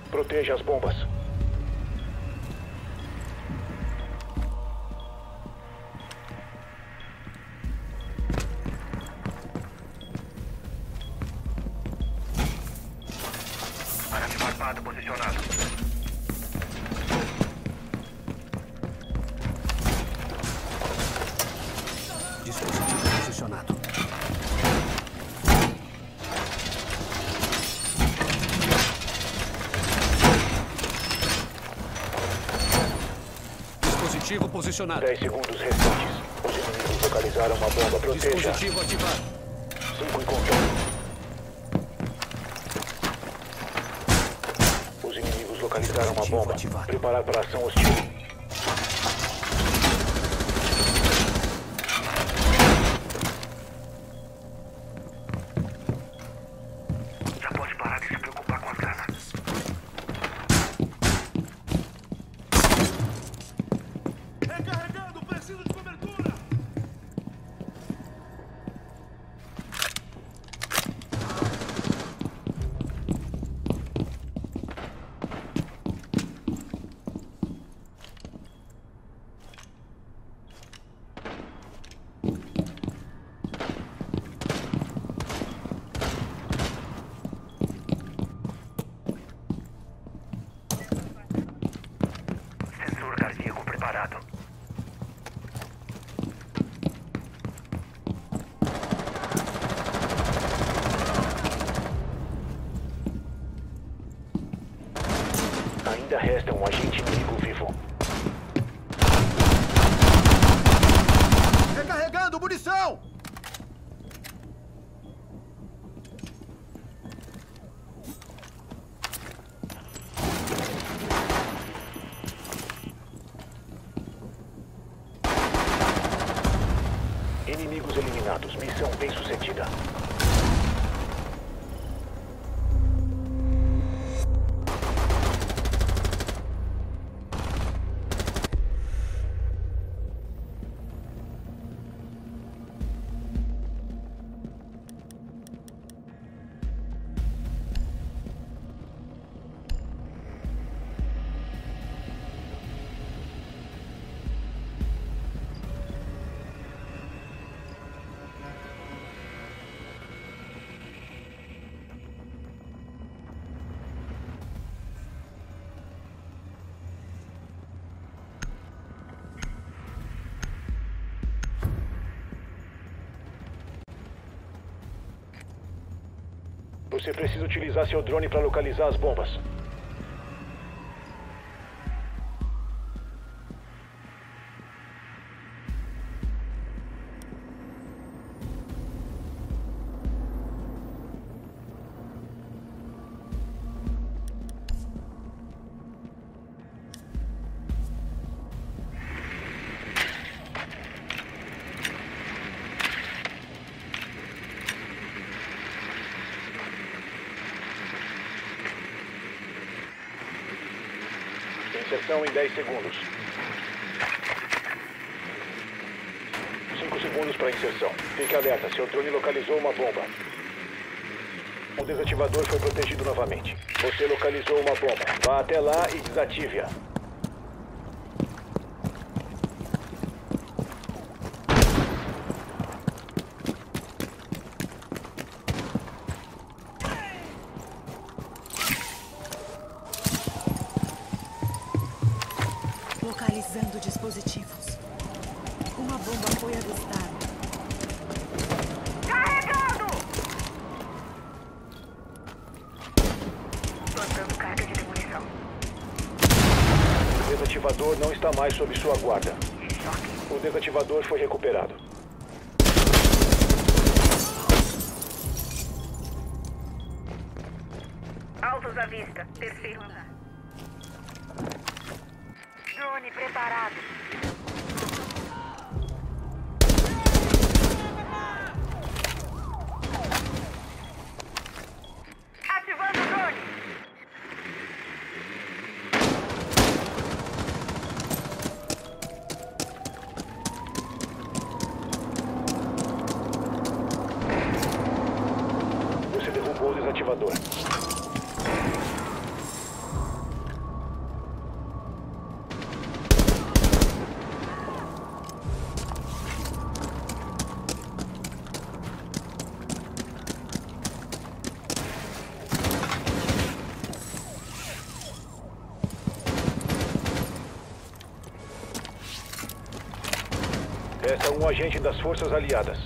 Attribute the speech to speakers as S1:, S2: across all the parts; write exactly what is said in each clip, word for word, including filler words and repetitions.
S1: Proteja as bombas.
S2: Arame farpado posicionado.
S3: Dispositivo posicionado. Dispositivo posicionado.
S1: dez segundos restantes. Os inimigos localizaram uma bomba. Proteja.
S3: Dispositivo ativado.
S1: cinco em contato. Os inimigos localizaram uma
S3: Dispositivo
S1: bomba.
S3: ativado.
S1: Preparar para ação hostil.
S2: Já pode parar de se preocupar com as granadas.
S4: Recarregando, preciso de cobertura!
S2: Sensor cardíaco preparado.
S1: Ainda resta um agente inimigo vivo.
S4: Recarregando, munição!
S1: Inimigos eliminados. Missão bem sucedida. Você precisa utilizar seu drone para localizar as bombas. Inserção em dez segundos. cinco segundos para inserção. Fique alerta, seu drone localizou uma bomba. O desativador foi protegido novamente. Você localizou uma bomba. Vá até lá e desative-a.
S5: Localizando dispositivos. Uma bomba foi avistada.
S2: Carregando! Plantando carga de demolição.
S1: O desativador não está mais sob sua guarda.
S2: Choque.
S1: O desativador foi recuperado.
S2: Altos à vista. Terceiro andar. Drone preparado. Ativando o drone.
S1: Você derrubou o desativador. Resta um agente das forças aliadas.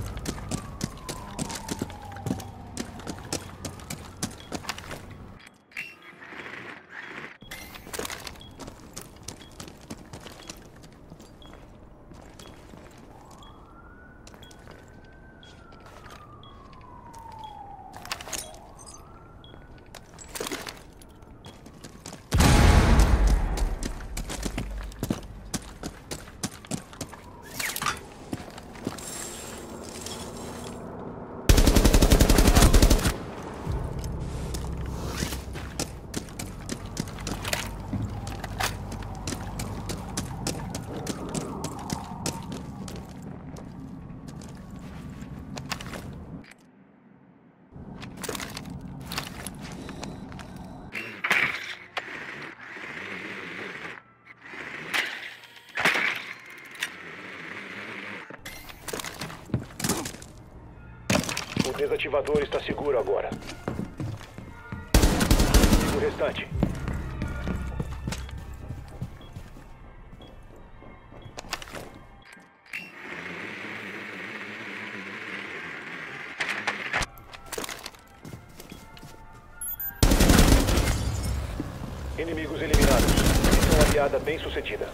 S1: O desativador está seguro agora. O restante. Inimigos eliminados. Missão aliada bem sucedida.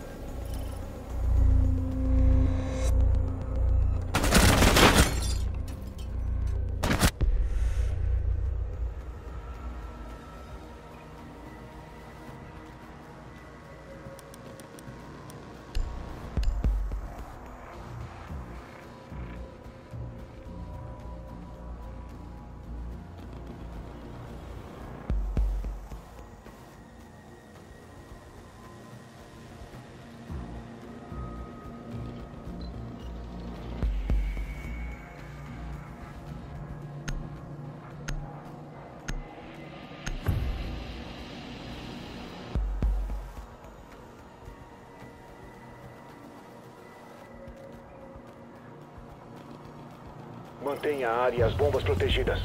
S1: Mantenha a área e as bombas protegidas.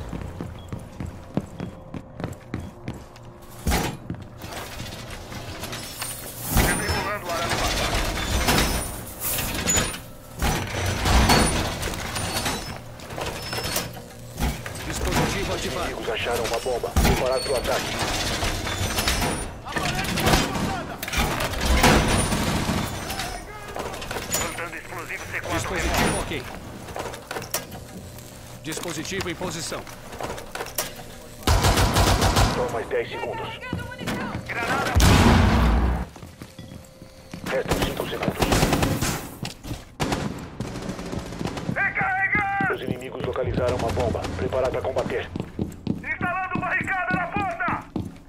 S2: Desregulando o arame farpado.
S3: Dispositivo
S1: Os
S3: ativado.
S1: inimigos acharam uma bomba. Preparar para o ataque.
S2: Plantando explosivo C quatro.
S3: Dispositivo ok. Dispositivo em posição.
S1: Só mais dez segundos.
S2: Granada.
S1: Restam cinco segundos.
S2: Recarregando.
S1: Os inimigos localizaram uma bomba. Preparar para combater.
S2: Instalando barricada na porta.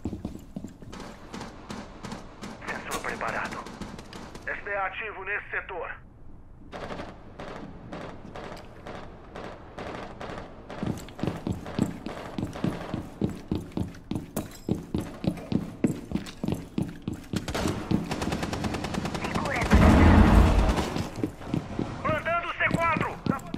S2: Sensor preparado. S D A ativo nesse setor. Mandando C quatro.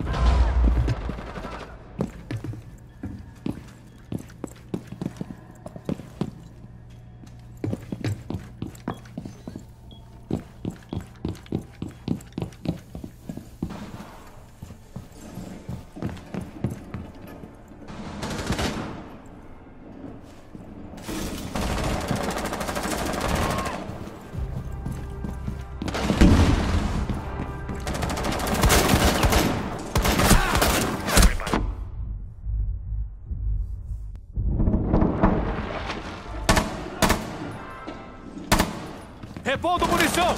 S3: Repondo munição!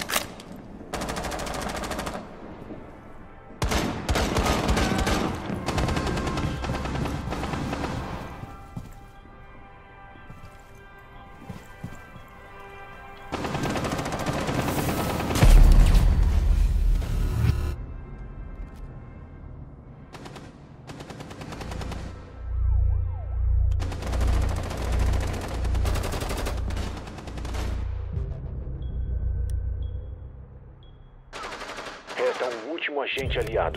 S1: Resta um último agente aliado.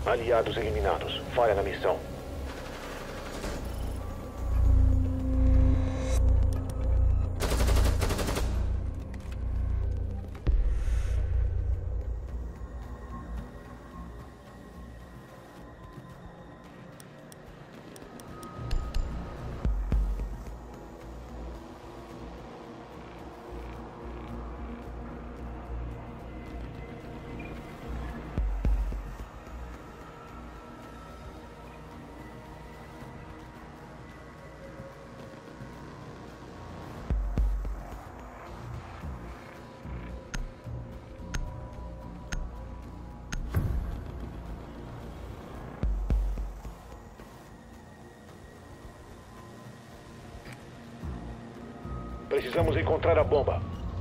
S1: Aliados eliminados. Falha na missão. Precisamos encontrar a bomba.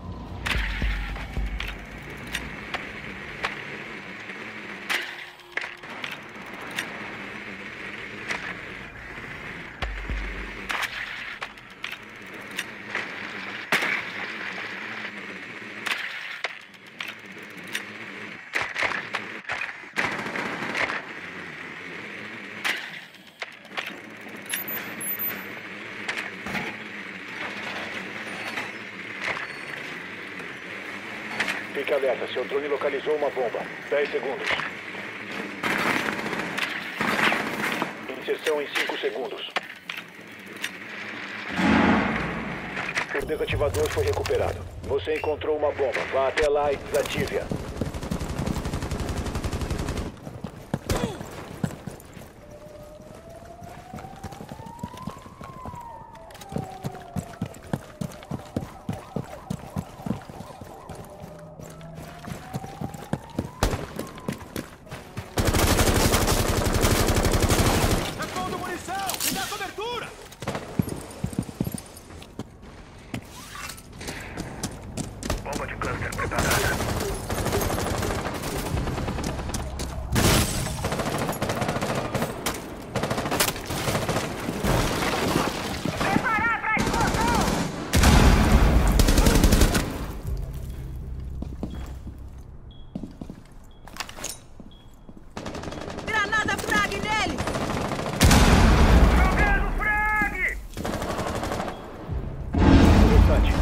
S1: Fique alerta, seu drone localizou uma bomba. dez segundos. Inserção em cinco segundos. O desativador foi recuperado. Você encontrou uma bomba. Vá até lá e desative-a.
S2: Bomba de cluster preparada. Preparar para explosão!
S5: Granada frag nele!
S2: Jogando frag!
S1: Interessante.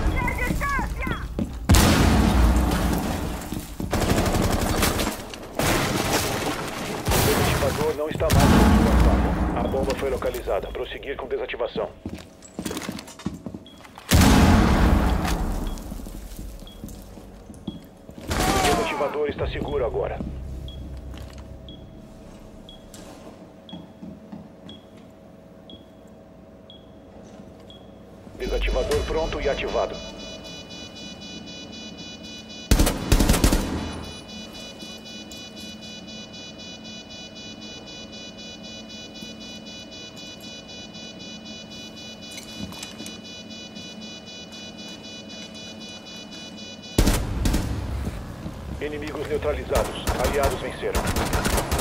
S1: O desativador não está mais na sua placa. A bomba foi localizada. Prosseguir com desativação. O desativador está seguro agora. Desativador pronto e ativado. Inimigos neutralizados. Aliados venceram.